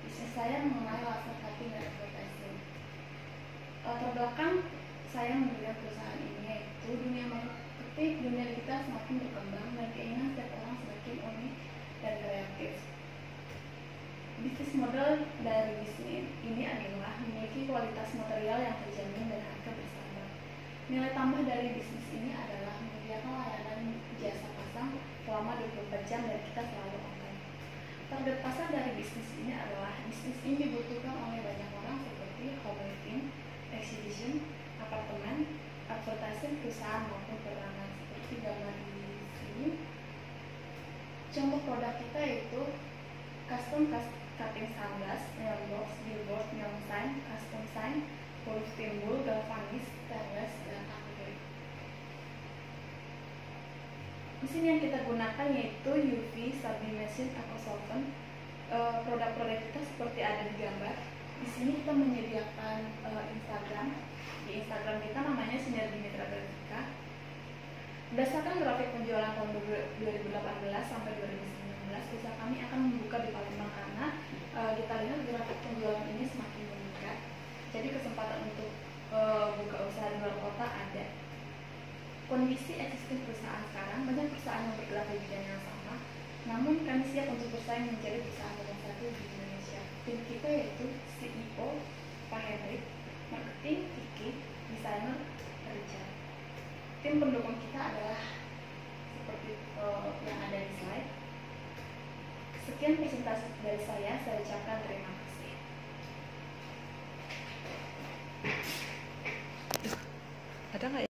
Bisnis saya mengenai laser cutting dan advertising. Latar belakang saya mendirikan perusahaan ini yaitu dunia marketing, dunia digital semakin berkembang dan keinginan setiap orang semakin unik dan kreatif. Bisnis model dari bisnis ini adalah memiliki kualitas material yang terjamin dan harga bersahabat. Nilai tambah dari bisnis ini adalah menyediakan layanan jasa pasang selama 24 jam dan kita selalu online. Target pasar dari bisnis ini adalah bisnis ini dibutuhkan oleh banyak orang seperti home living, exhibition, apartemen, advertising, perusahaan maupun perorangan seperti gambar di sini. Contoh produk kita yaitu custom cutting sunglass, neon box, billboard, neon sign, custom sign, huruf timbul, galvanis, stainless, dan akrilik. Mesin yang kita gunakan yaitu UV, sublimation, atau solvent. Produk-produk kita seperti ada di gambar. Di sini kita menyediakan Instagram. Di Instagram kita namanya Sinergi Mitra Grafika. Berdasarkan grafik penjualan tahun 2018 sampai 2019, usaha kami akan membuka di Palembang karena kita lihat grafik penjualan ini semakin meningkat. Jadi kesempatan untuk buka usaha di luar kota ada. Kondisi existing perusahaan sekarang, banyak perusahaan yang bergerak di bidang yang sama, namun kami siap untuk bersaing menjadi perusahaan nomor 1 di Indonesia. Tim kita yaitu CEO Pak Hendrik, marketing Kiki, desainer Richard. Tim pendukung kita adalah seperti yang ada di slide. Sekian presentasi dari saya ucapkan terima kasih. Ada nggak ya?